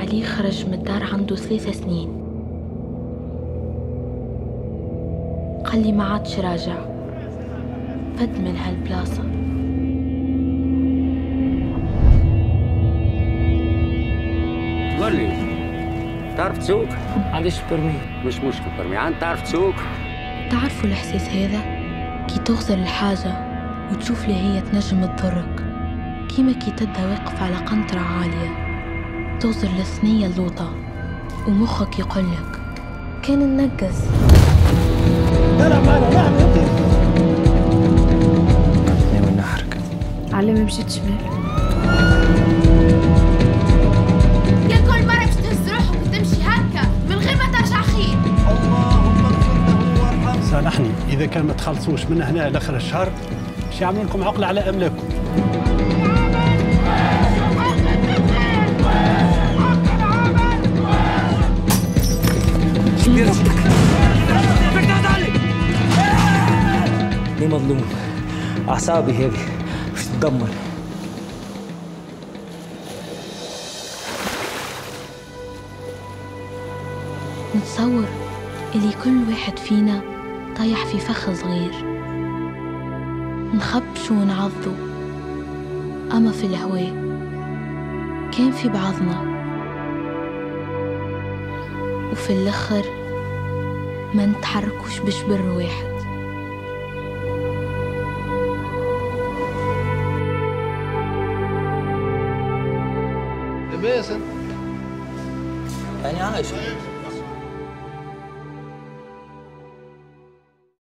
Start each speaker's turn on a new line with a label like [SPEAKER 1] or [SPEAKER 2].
[SPEAKER 1] علي خرج من الدار عنده 3 سنين. قال لي ما عادش راجع، فد من هالبلاصة.
[SPEAKER 2] قولي، تعرف تسوق؟
[SPEAKER 3] عنديش برمي.
[SPEAKER 2] مش مشكلة برمي، عن تعرف تسوق؟
[SPEAKER 1] تعرفوا الإحساس هذا؟ كي تغزل الحاجة وتشوف لي هي تنجم تضرك، كيما كي تبدا واقف على قنطرة عالية تغزل الثنية اللوطة ومخك يقولك كان ننقز.
[SPEAKER 4] لا معنا نعم انت
[SPEAKER 3] ناوي نحرق.
[SPEAKER 5] علي مشيت شمال.
[SPEAKER 6] يا كل مرة باش تهز روحك وتمشي هكا من غير ما ترجع خير.
[SPEAKER 4] اللهم اغفر له وارحمه. سامحني اذا كان ما تخلصوش من هنا لاخر الشهر باش يعملوا لكم عقلة على املاككم.
[SPEAKER 3] ليه مظلوم؟ أعصابي هذه مش تتدمر.
[SPEAKER 1] نتصور اللي كل واحد فينا طايح في فخ صغير، نخبشو ونعضو، أما في الهواء كان في بعضنا، وفي الآخر ما نتحركوش بشبر واحد.
[SPEAKER 4] لباس
[SPEAKER 3] يعني عايشة.